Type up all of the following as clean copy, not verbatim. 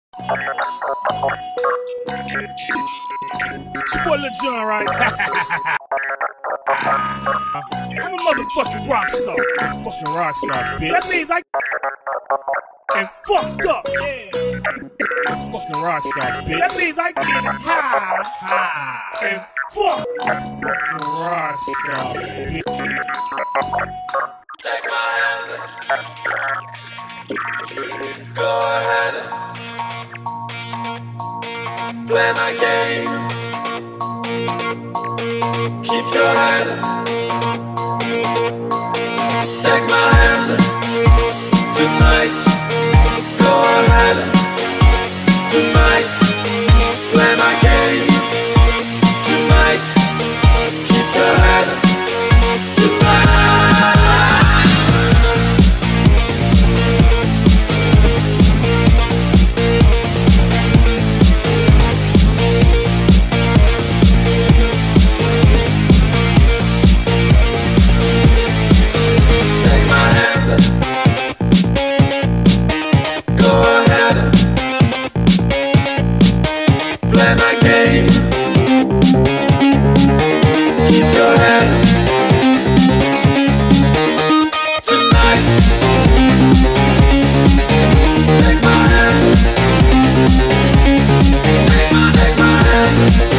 Spoil the joint, right? I'm a motherfucking rock star. I'm a fucking rock star, bitch. That means I and fucked up. Yeah. I'm a fucking rock star, bitch. That means I get high and fuck. I'm a fucking rock star, bitch. Take my hand, go ahead, play my game, keep your head, take my hand, tonight, go ahead, tonight, play my game, tonight, keep your head, tonight. Play my game, keep your head, tonight, take my hand, take my hand.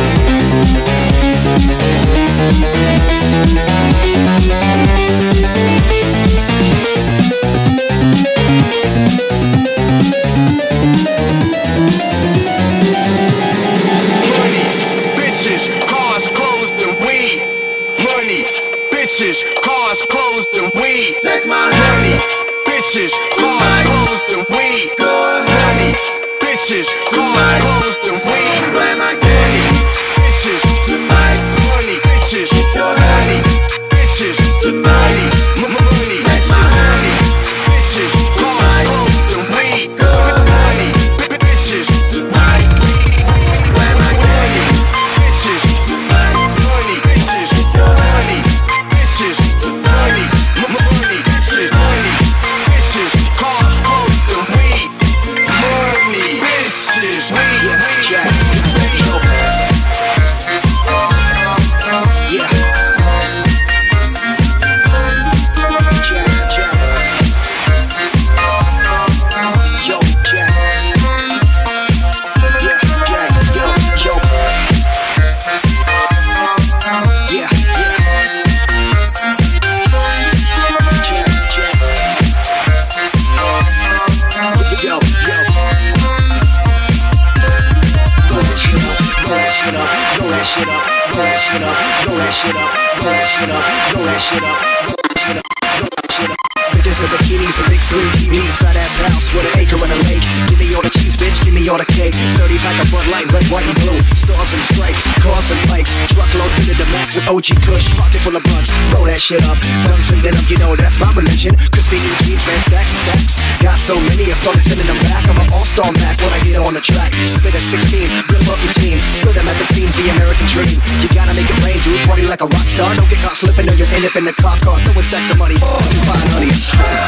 Cars, clothes, and weed. Take my money, bitches, cars, clothes, and weed. Money, bitches, cars, clothes, and weed. Play my game, bitches, tonight. Money, bitches, keep your head, bitches, tonight. Money, take my money, bitches, cars, clothes, and weed. Money, bitches, tonight. Play my game, bitches, tonight. Money, bitches, keep your head. money, bitches, money, money, bitches, money, bitches, cars, clothes, and weed. Money, bitches, weed, Yeah. Bitches in bikinis and big screen TVs, fat ass house with an acre and a lake. Give me all the cheese, bitch, give me all the cake. 30 pack of Bud Light, red, white, and blue. Stars and stripes, cars and bikes. Truckload to the max with OG Kush. Pocket full of blunts, roll that shit up. Dunks and denim, you know that's my religion. Crispy new jeans, man, stacks and stacks. Got so many, I started sending them back. I'm an all-star Mac when I get on the track. Spit at 16, build up your team. Split them at the seams, the American dream. You gotta make it plain, dude, party like a rock star. Don't get caught slipping or you'll end up in the cop car. Throwing sex and money, you find honeys.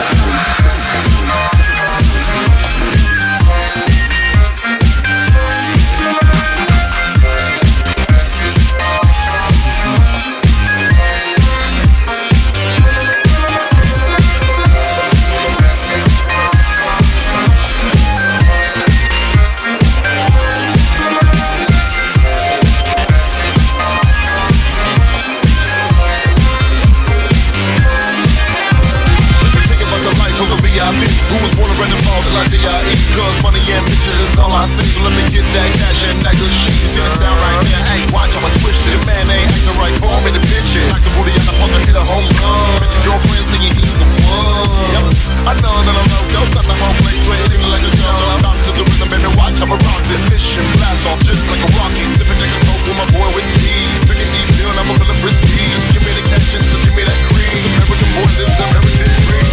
Who was born and bred involved in like D.I.E. Cause money and bitches is all I see. So let me get that cash and that good shit. You see this down right here, hey, watch how I switch this. Man ain't acting right, for him in the picture. Like the booty on the phone to hit a home run. Bet your girlfriend saying he's the one. Yep, I know that I'm low dope. Got the whole place playing like a jungle. I'm about to the rhythm and the watch, I'ma rock this. Mission blast off just like a rocket. Sipping like a coke with my boy with me. Drinking deep down, I'ma feel frisky. Just give me the cash and just give me that cream. American boy lives American dream.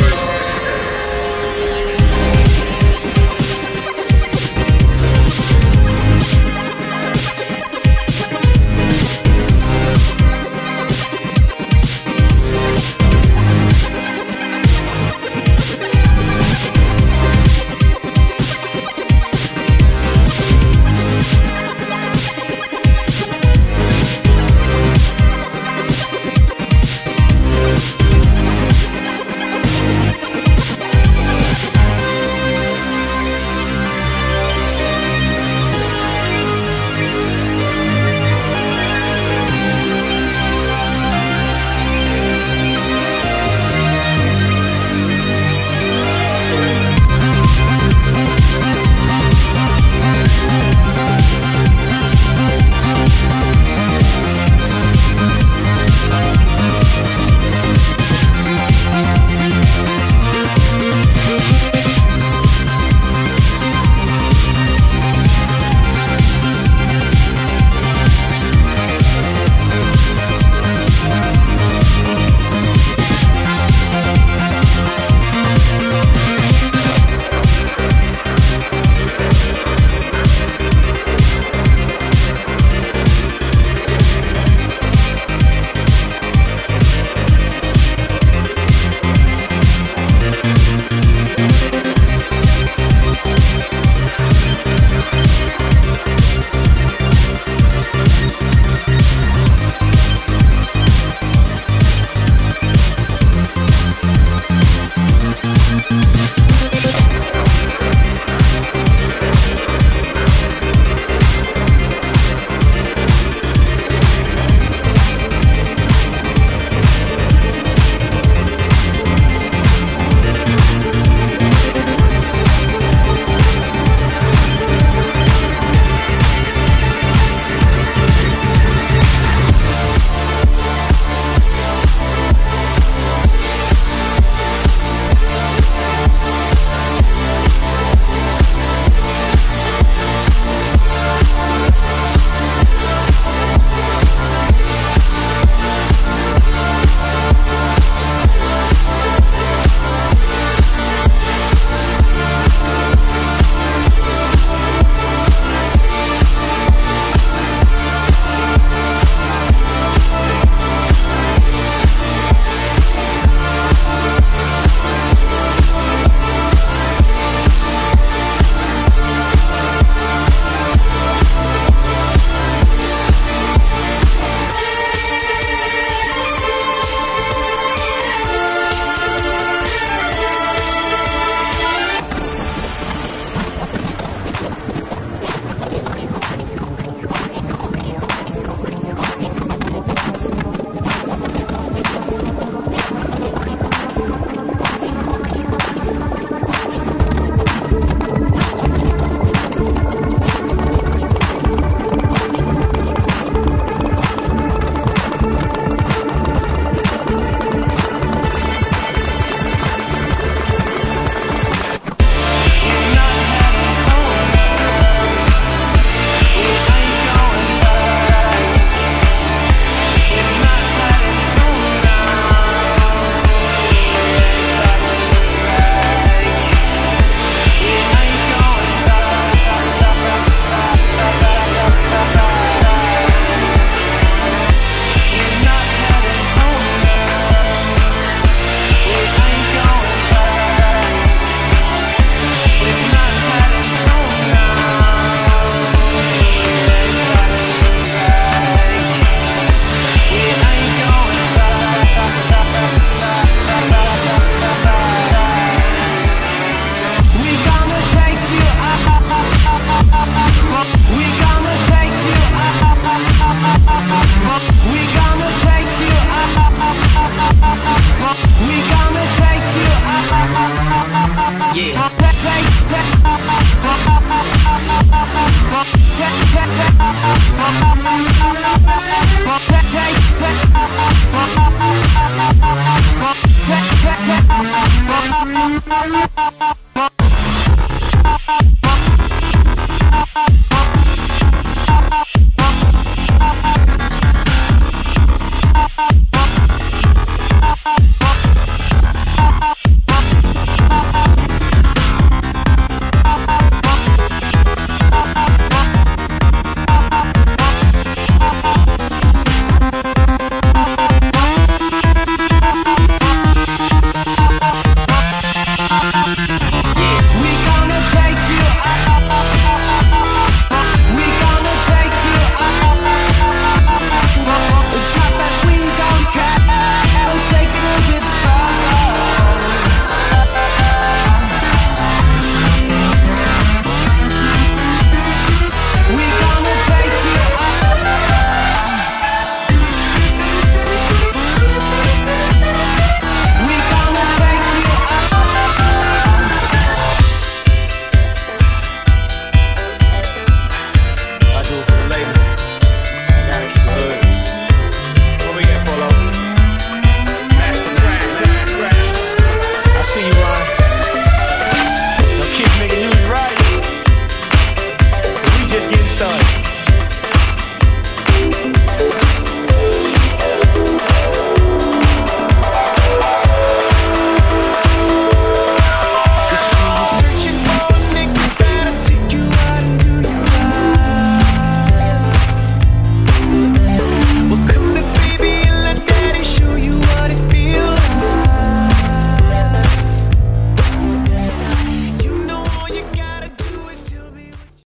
just getting started.